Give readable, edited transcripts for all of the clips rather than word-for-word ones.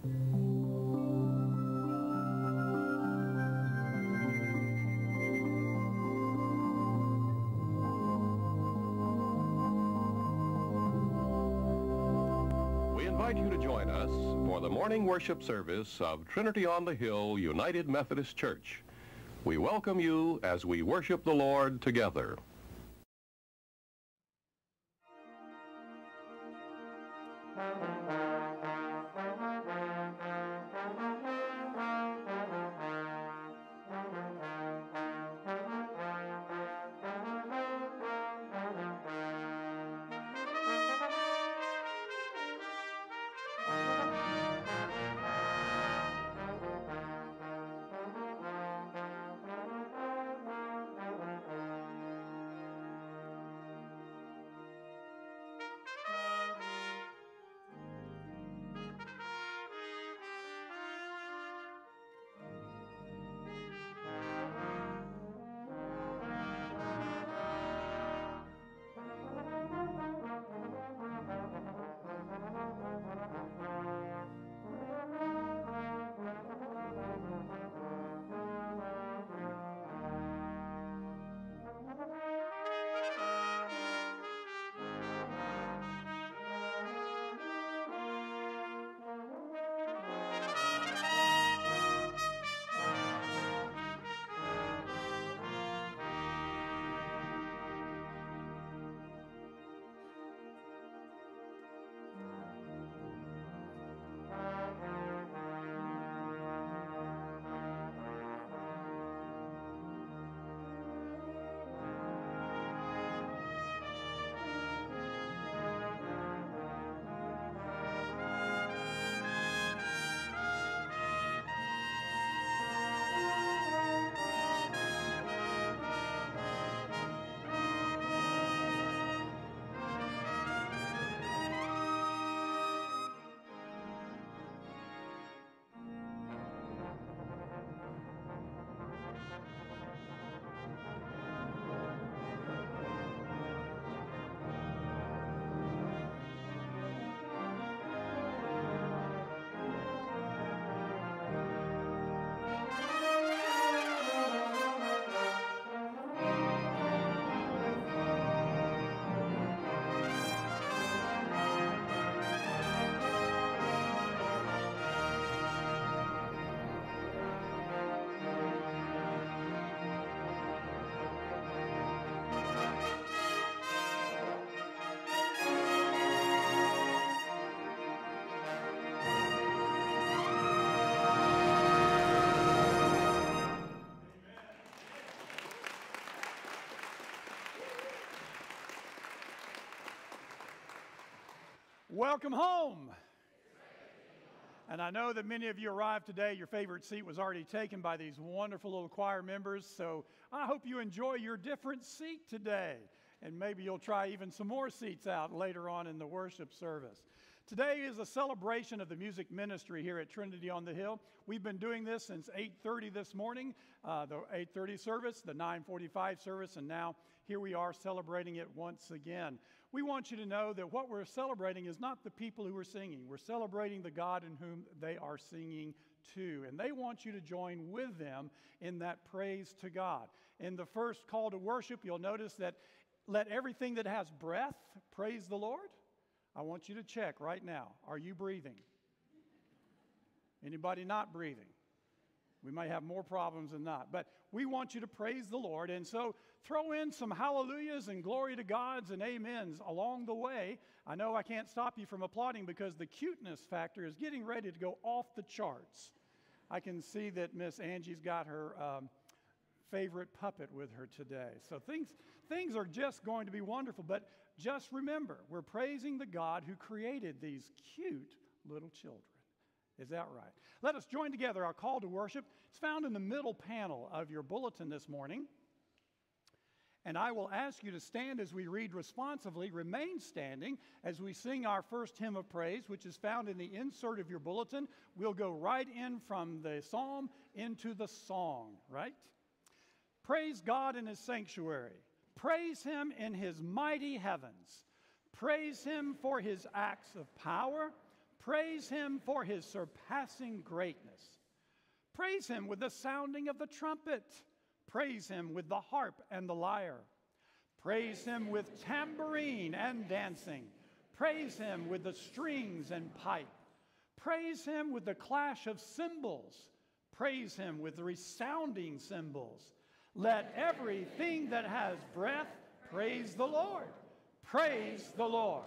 We invite you to join us for the morning worship service of Trinity on the Hill United Methodist Church. We welcome you as we worship the Lord together. Welcome home. And I know that many of you arrived today. Your favorite seat was already taken by these wonderful little choir members. So I hope you enjoy your different seat today. And maybe you'll try even some more seats out later on in the worship service. Today is a celebration of the music ministry here at Trinity on the Hill. We've been doing this since 8:30 this morning, the 8:30 service, the 9:45 service, and now here we are celebrating it once again. We want you to know that what we're celebrating is not the people who are singing. We're celebrating the God in whom they are singing to, and they want you to join with them in that praise to God. In the first call to worship, you'll notice that let everything that has breath praise the Lord. I want you to check right now. Are you breathing? Anybody not breathing? We may have more problems than not. But we want you to praise the Lord. And so throw in some hallelujahs and glory to God's and amens along the way. I know I can't stop you from applauding because the cuteness factor is getting ready to go off the charts. I can see that Miss Angie's got her favorite puppet with her today. So things are just going to be wonderful. But just remember, we're praising the God who created these cute little children. Is that right? Let us join together our call to worship. It's found in the middle panel of your bulletin this morning. And I will ask you to stand as we read responsively, remain standing as we sing our first hymn of praise, which is found in the insert of your bulletin. We'll go right in from the psalm into the song, right? Praise God in his sanctuary. Praise him in his mighty heavens. Praise him for his acts of power. Praise him for his surpassing greatness. Praise him with the sounding of the trumpet. Praise him with the harp and the lyre. Praise him with tambourine and dancing. Praise him with the strings and pipe. Praise him with the clash of cymbals. Praise him with resounding cymbals. Let everything that has breath praise the Lord. Praise the Lord.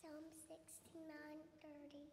Psalm 69:30.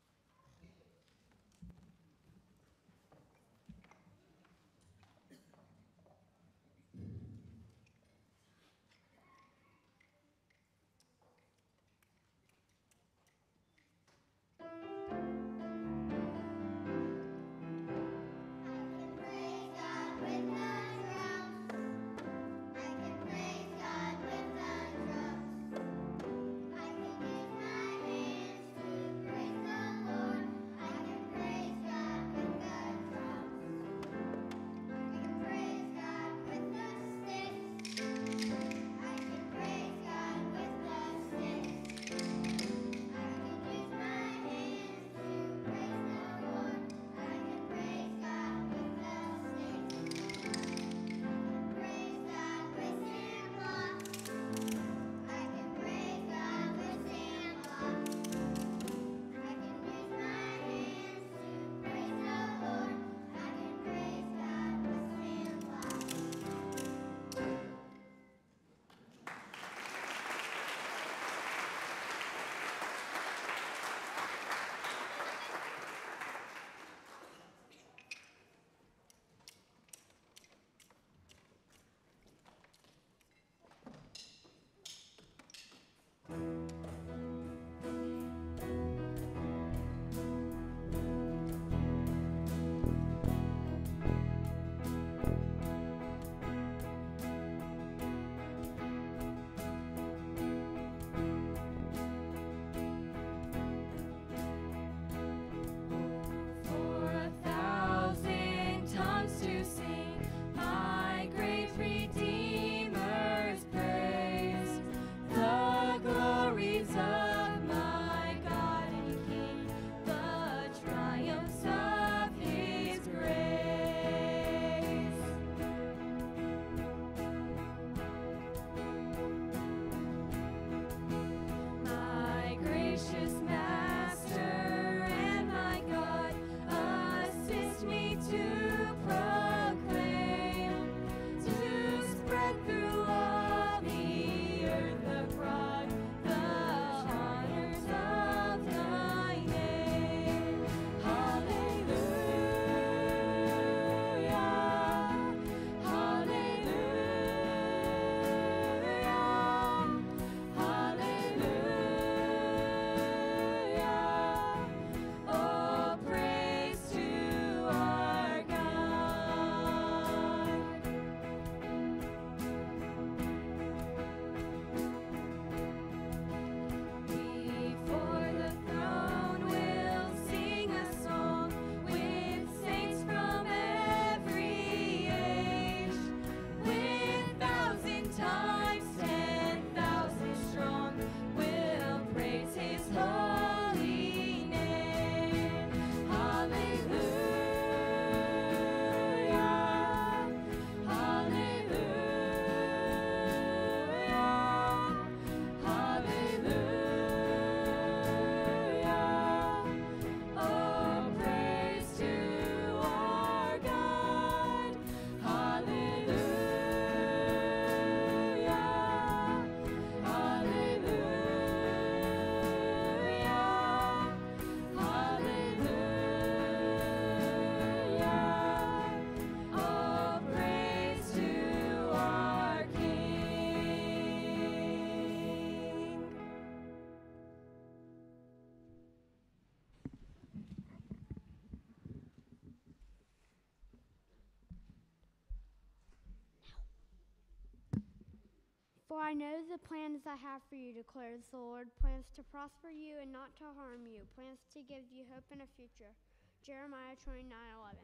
For I know the plans I have for you, declares the Lord, plans to prosper you and not to harm you, plans to give you hope and a future. Jeremiah 29:11.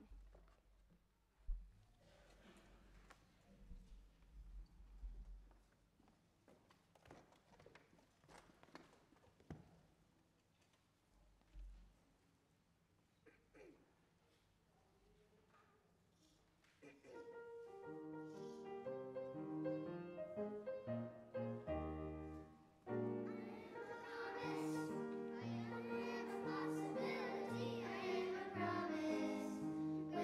I am a possibility. I am a promise.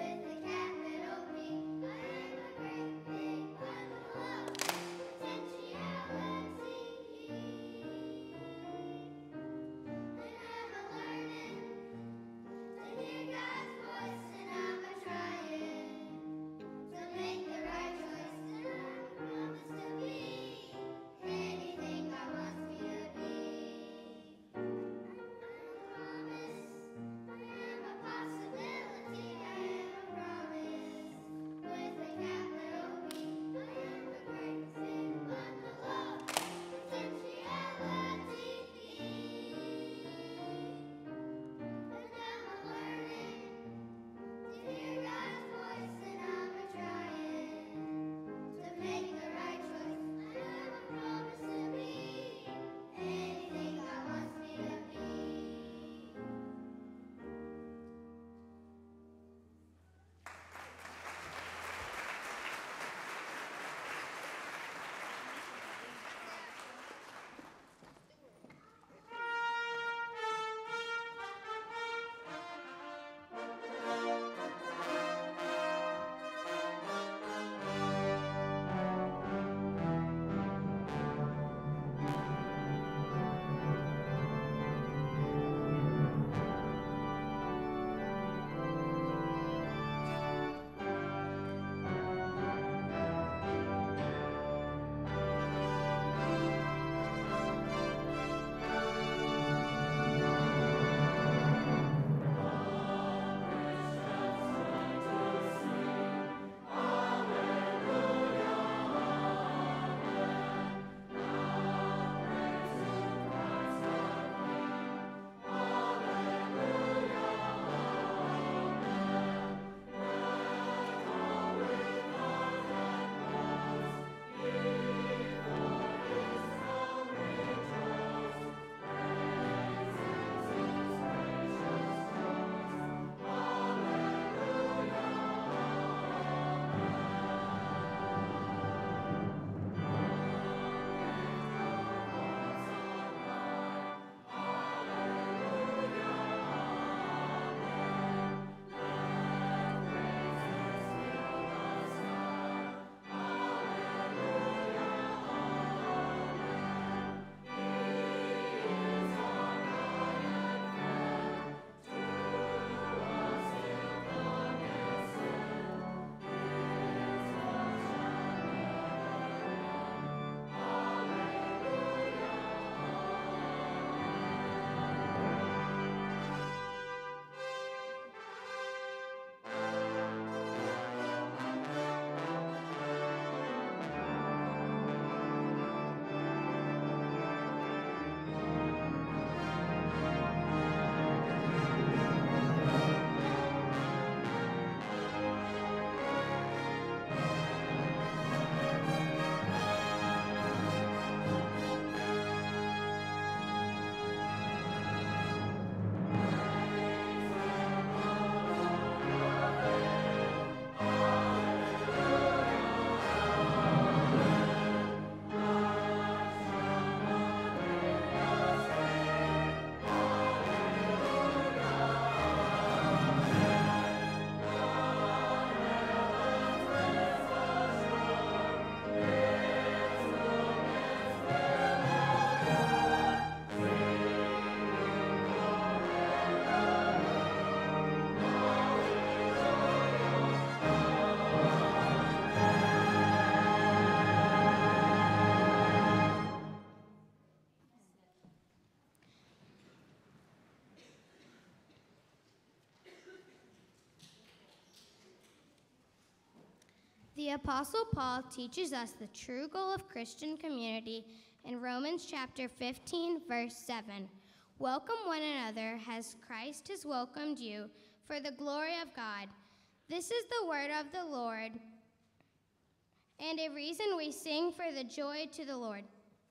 The Apostle Paul teaches us the true goal of Christian community in Romans chapter 15, verse 7. Welcome one another as Christ has welcomed you for the glory of God. This is the word of the Lord, and a reason we sing for the joy to the Lord.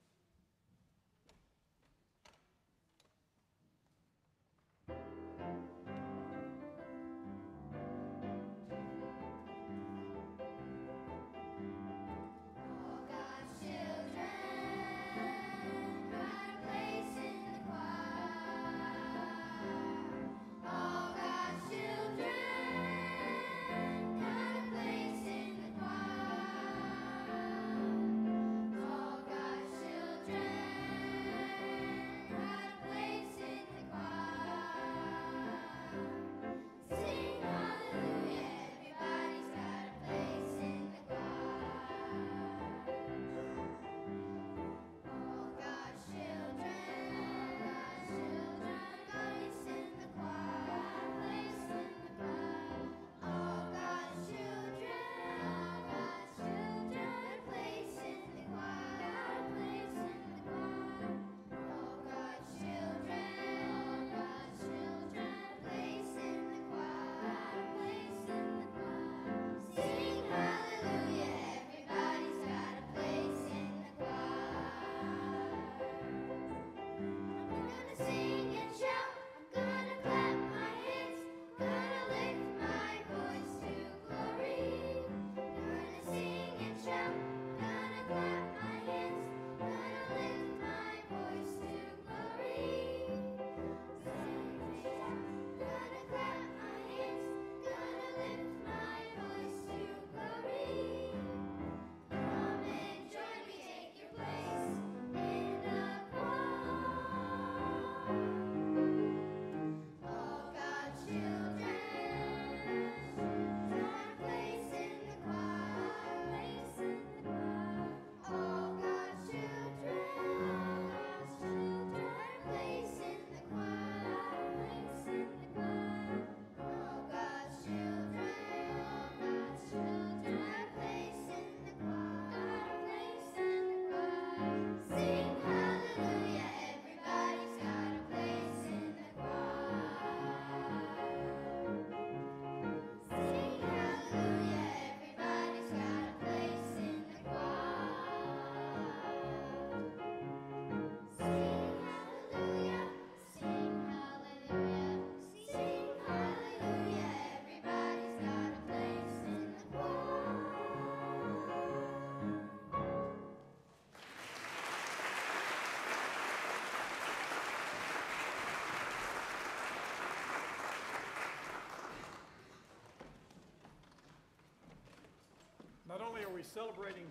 Not only are we celebrating,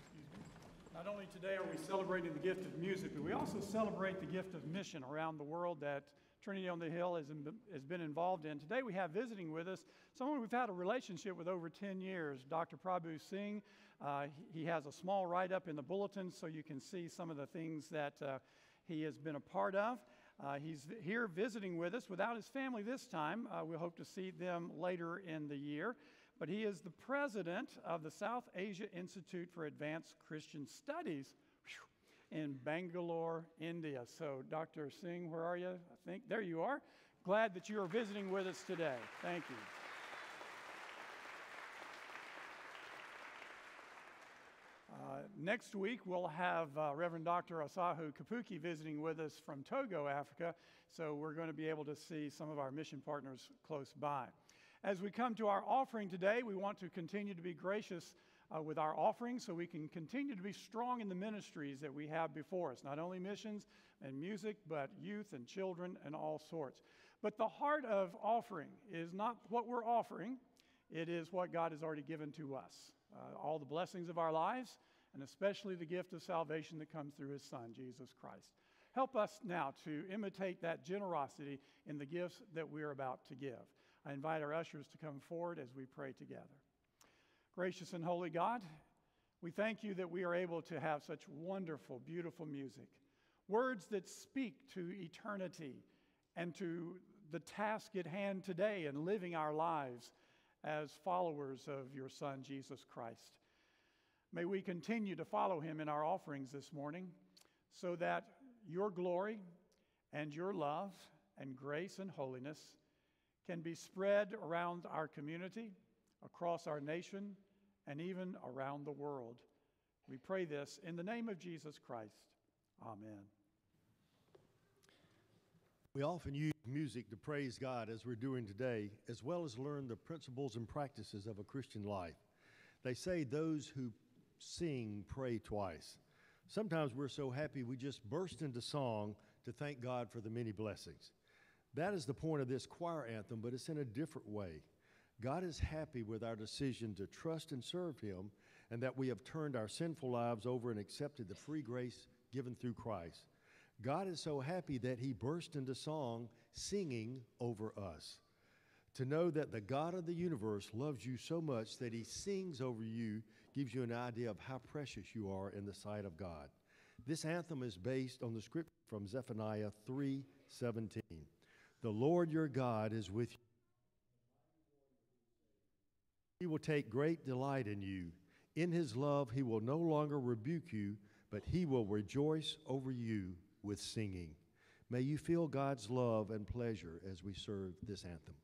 not only today are we celebrating the gift of music, but we also celebrate the gift of mission around the world that Trinity on the Hill has been involved in. Today we have visiting with us someone we've had a relationship with over 10 years, Dr. Prabhu Singh. He has a small write-up in the bulletin so you can see some of the things that he has been a part of. He's here visiting with us without his family this time. We hope to see them later in the year. But he is the president of the South Asia Institute for Advanced Christian Studies in Bangalore, India. So, Dr. Singh, where are you? I think there you are. Glad that you are visiting with us today. Thank you. Next week, we'll have Reverend Dr. Asahu Kapuki visiting with us from Togo, Africa. So we're going to be able to see some of our mission partners close by. As we come to our offering today, we want to continue to be gracious with our offering so we can continue to be strong in the ministries that we have before us, not only missions and music, but youth and children and all sorts. But the heart of offering is not what we're offering, it is what God has already given to us. All the blessings of our lives, and especially the gift of salvation that comes through His Son, Jesus Christ. Help us now to imitate that generosity in the gifts that we're about to give. I invite our ushers to come forward as we pray together. Gracious and holy God, we thank you that we are able to have such wonderful, beautiful music, words that speak to eternity and to the task at hand today and living our lives as followers of your Son, Jesus Christ. May we continue to follow him in our offerings this morning so that your glory and your love and grace and holiness can be spread around our community, across our nation, and even around the world. We pray this in the name of Jesus Christ. Amen. We often use music to praise God as we're doing today, as well as learn the principles and practices of a Christian life. They say those who sing pray twice. Sometimes we're so happy we just burst into song to thank God for the many blessings. That is the point of this choir anthem, but it's in a different way. God is happy with our decision to trust and serve him, and that we have turned our sinful lives over and accepted the free grace given through Christ. God is so happy that he burst into song, singing over us. To know that the God of the universe loves you so much that he sings over you gives you an idea of how precious you are in the sight of God. This anthem is based on the scripture from Zephaniah 3:17. The Lord your God is with you. He will take great delight in you. In his love, he will no longer rebuke you, but he will rejoice over you with singing. May you feel God's love and pleasure as we serve this anthem.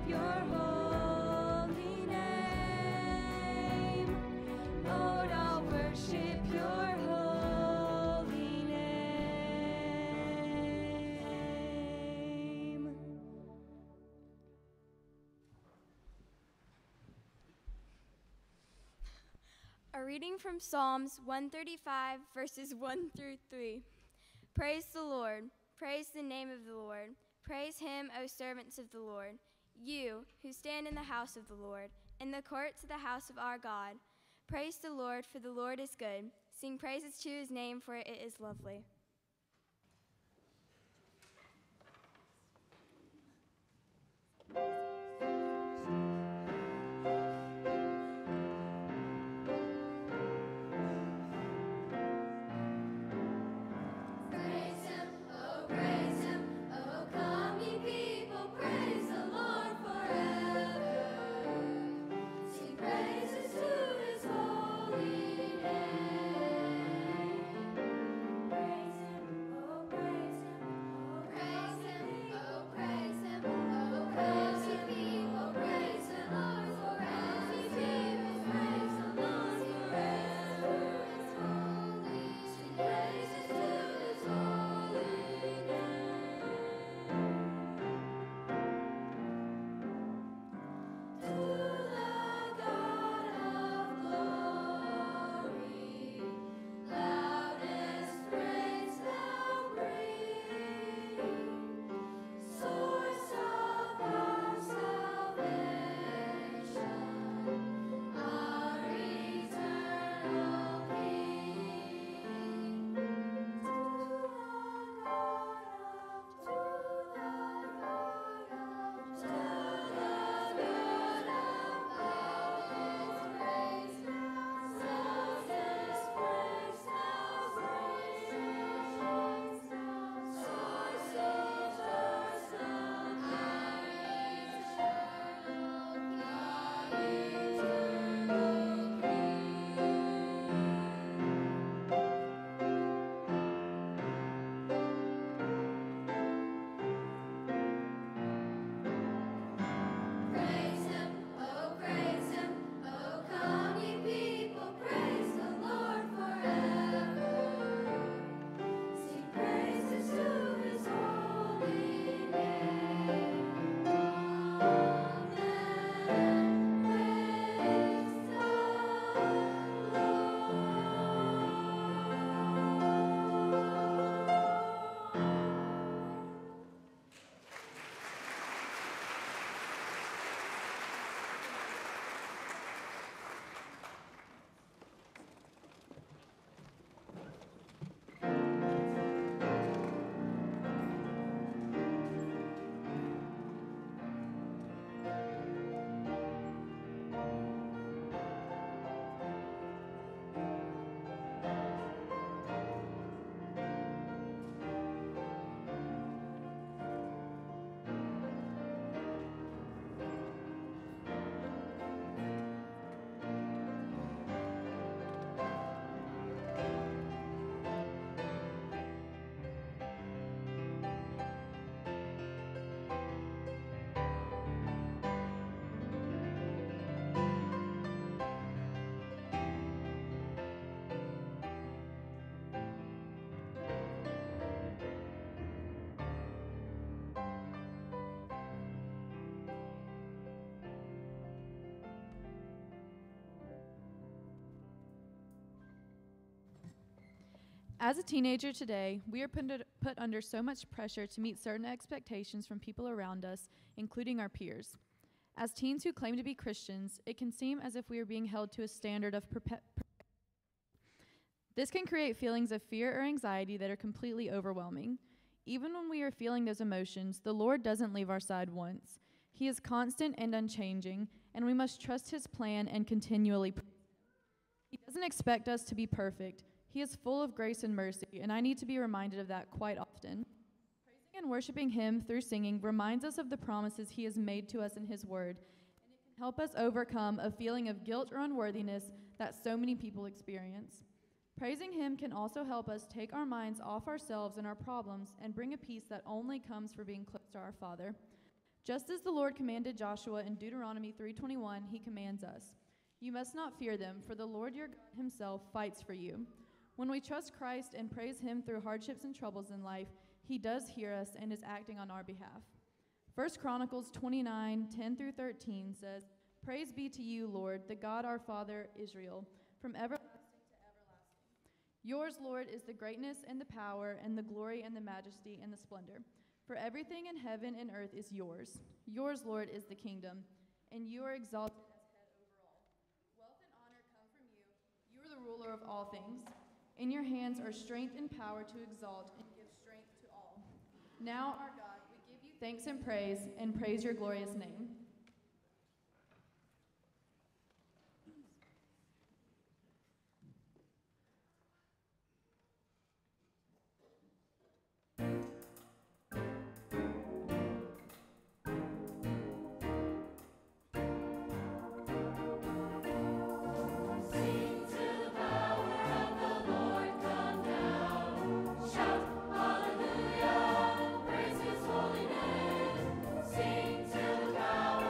your holy name. Lord, I'll worship your holy name. A reading from Psalms 135, verses 1 through 3. Praise the Lord. Praise the name of the Lord. Praise him, O servants of the Lord. You who stand in the house of the Lord, in the courts of the house of our God. Praise the Lord, for the Lord is good. Sing praises to his name, for it is lovely. As a teenager today, we are put under so much pressure to meet certain expectations from people around us, including our peers. As teens who claim to be Christians, it can seem as if we are being held to a standard of This can create feelings of fear or anxiety that are completely overwhelming. Even when we are feeling those emotions, the Lord doesn't leave our side once. He is constant and unchanging, and we must trust his plan and continually praise him. He doesn't expect us to be perfect. He is full of grace and mercy, and I need to be reminded of that quite often. Praising and worshiping him through singing reminds us of the promises he has made to us in his word, and it can help us overcome a feeling of guilt or unworthiness that so many people experience. Praising him can also help us take our minds off ourselves and our problems and bring a peace that only comes from being close to our Father. Just as the Lord commanded Joshua in Deuteronomy 3:21, he commands us, "You must not fear them, for the Lord your God himself fights for you." When we trust Christ and praise him through hardships and troubles in life, he does hear us and is acting on our behalf. 1 Chronicles 29:10 through 13 says, "Praise be to you, Lord, the God our Father Israel, from everlasting to everlasting. Yours, Lord, is the greatness and the power and the glory and the majesty and the splendor. For everything in heaven and earth is yours. Yours, Lord, is the kingdom, and you are exalted as head over all. Wealth and honor come from you. You are the ruler of all things. In your hands are strength and power to exalt and give strength to all. Now, our God, we give you thanks and praise your glorious name." Hallelujah, praise his holy name. Sing to the power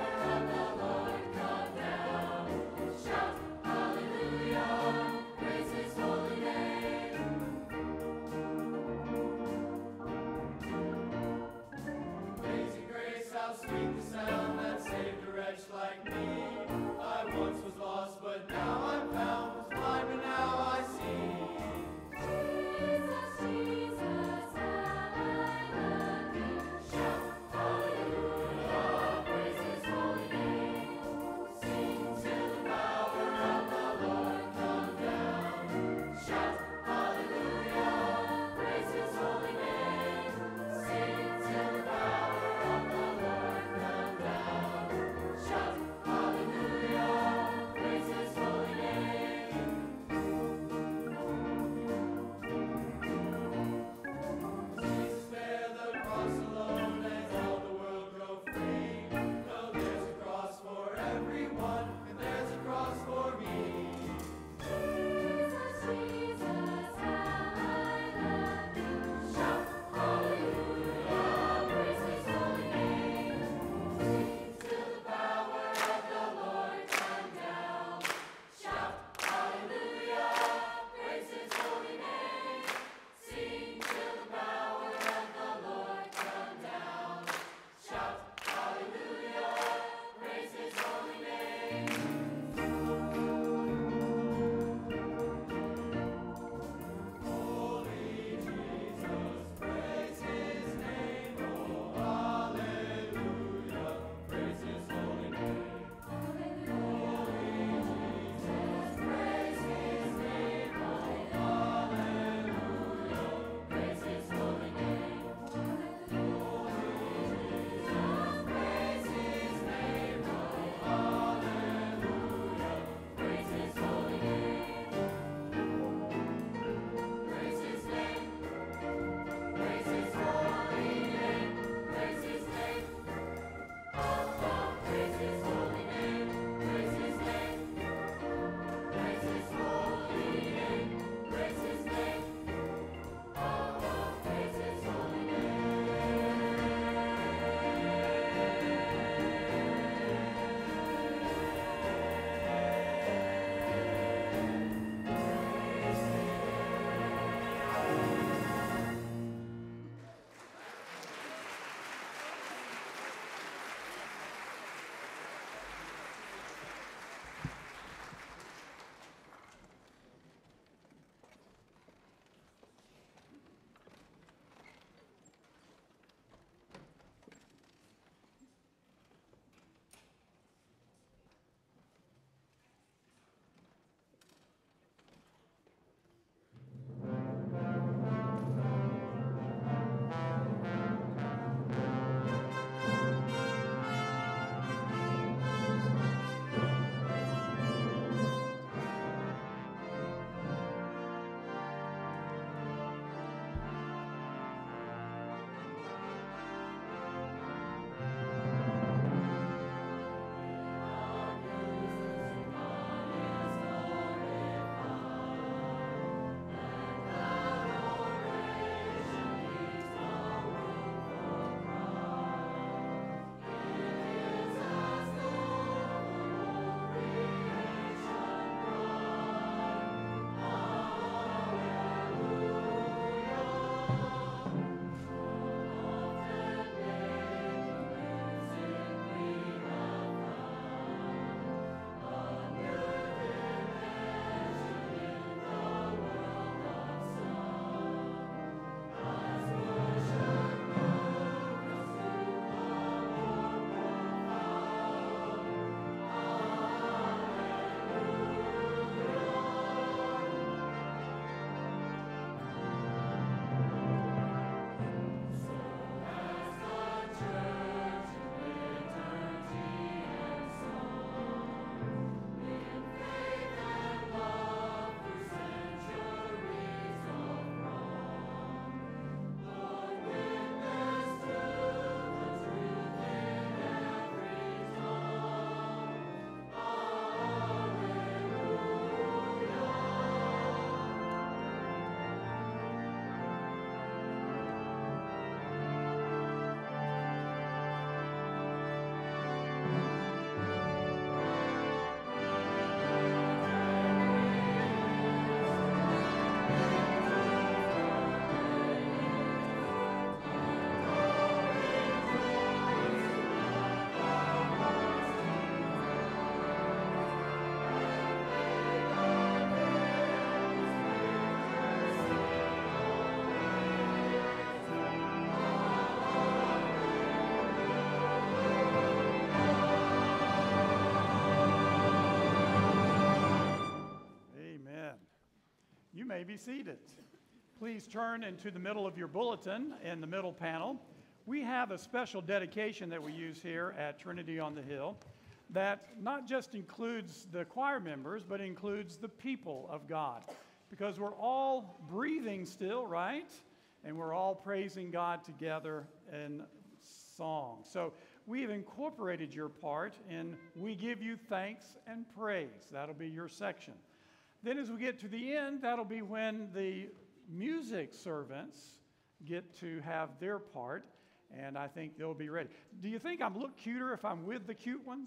You may be seated. Please turn into the middle of your bulletin in the middle panel. We have a special dedication that we use here at Trinity on the Hill that not just includes the choir members, but includes the people of God. Because we're all breathing still, right? And we're all praising God together in song. So we have incorporated your part in We Give You Thanks and Praise. That'll be your section. Then as we get to the end, that'll be when the music servants get to have their part, and I think they'll be ready. Do you think I'm look cuter if I'm with the cute ones?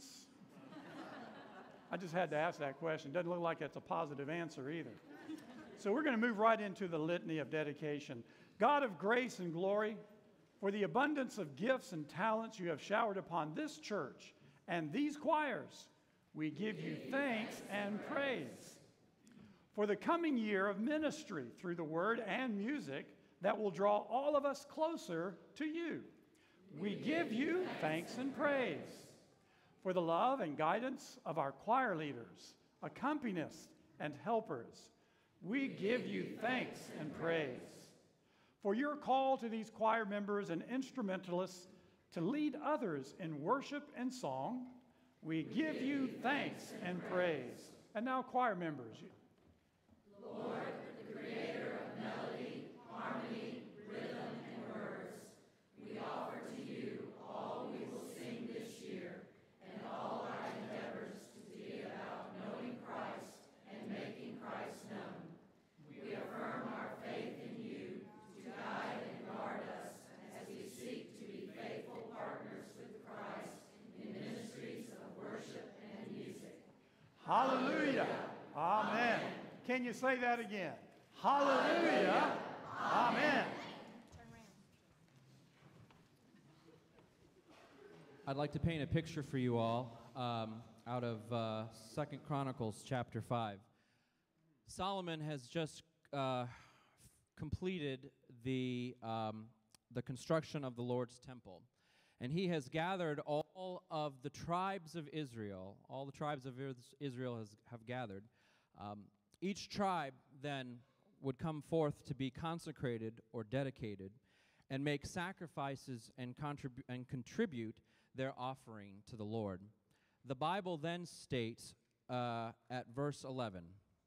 I just had to ask that question. Doesn't look like it's a positive answer either. So we're going to move right into the litany of dedication. God of grace and glory, for the abundance of gifts and talents you have showered upon this church and these choirs, we give you thanks and praise. For the coming year of ministry through the word and music that will draw all of us closer to you, we give you thanks and praise. For the love and guidance of our choir leaders, accompanists, and helpers, we give you thanks and praise. For your call to these choir members and instrumentalists to lead others in worship and song, we give you thanks and praise. And now, choir members. Lord, the creator of melody, harmony, rhythm, and words, we offer to you all we will sing this year and all our endeavors to be about knowing Christ and making Christ known. We affirm our faith in you to guide and guard us as we seek to be faithful partners with Christ in ministries of worship and music. Hallelujah. Amen. Can you say that again? Hallelujah. Amen. I'd like to paint a picture for you all out of 2 Chronicles chapter 5. Solomon has just completed the construction of the Lord's temple. And he has gathered all of the tribes of Israel. All the tribes of Israel have gathered. Each tribe then would come forth to be consecrated or dedicated and make sacrifices and contribute their offering to the Lord. The Bible then states at verse 11,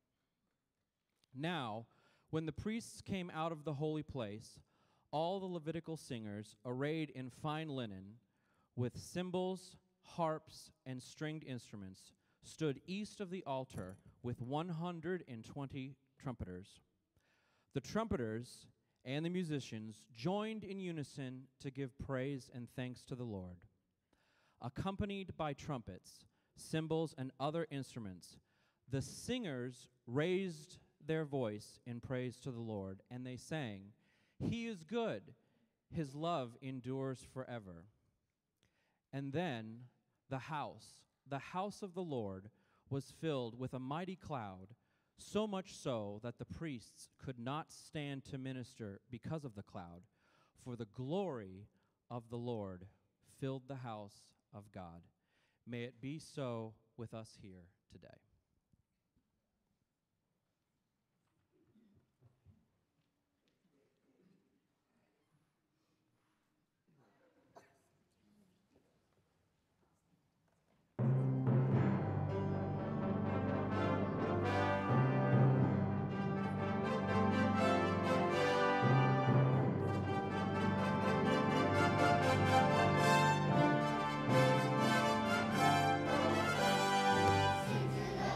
"Now, when the priests came out of the holy place, all the Levitical singers, arrayed in fine linen, with cymbals, harps, and stringed instruments, stood east of the altar with 120 trumpeters. The trumpeters and the musicians joined in unison to give praise and thanks to the Lord. Accompanied by trumpets, cymbals, and other instruments, the singers raised their voice in praise to the Lord, and they sang, 'He is good, his love endures forever.' And then the house of the Lord was filled with a mighty cloud, so much so that the priests could not stand to minister because of the cloud, for the glory of the Lord filled the house of God. May it be so with us here today." Sing to the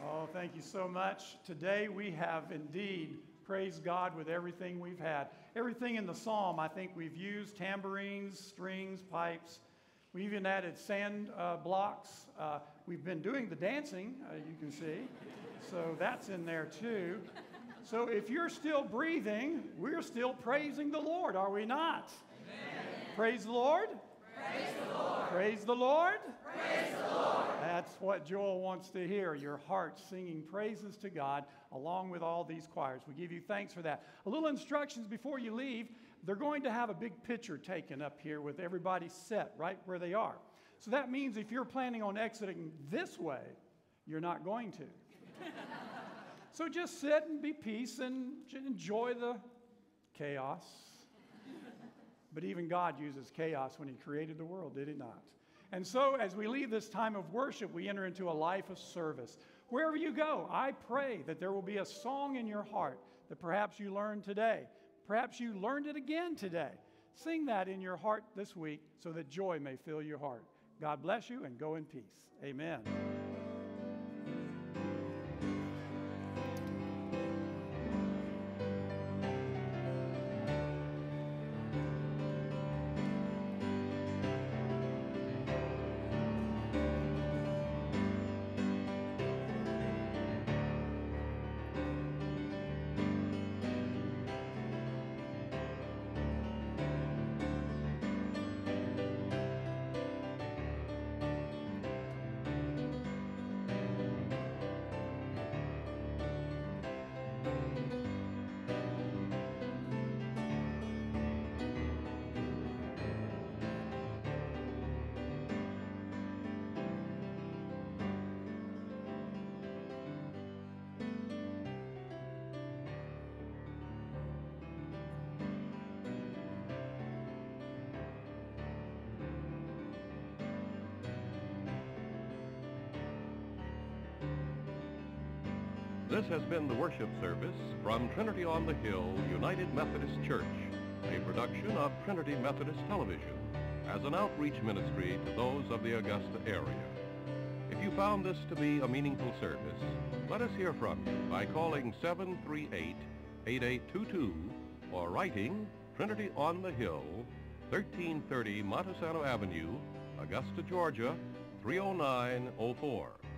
Oh, thank you so much. Today we have indeed praised God with everything we've had. Everything in the psalm I think we've used: tambourines, strings, pipes. We even added sand blocks. We've been doing the dancing, you can see. So that's in there too. So if you're still breathing, we're still praising the Lord, are we not? Amen. Praise the Lord. Praise the Lord. Praise the Lord. Praise the Lord. That's what Joel wants to hear, your heart singing praises to God along with all these choirs. We give you thanks for that. A little instructions before you leave. They're going to have a big picture taken up here with everybody set right where they are. So that means if you're planning on exiting this way, you're not going to. So just sit and be peace and enjoy the chaos. But even God uses chaos when he created the world, did he not? And so as we leave this time of worship, we enter into a life of service. Wherever you go, I pray that there will be a song in your heart that perhaps you learned today. Perhaps you learned it again today. Sing that in your heart this week so that joy may fill your heart. God bless you and go in peace. Amen. This has been the worship service from Trinity on the Hill United Methodist Church, a production of Trinity Methodist Television, as an outreach ministry to those of the Augusta area. If you found this to be a meaningful service, let us hear from you by calling 738-8822 or writing Trinity on the Hill, 1330 Montesano Avenue, Augusta, Georgia, 30904.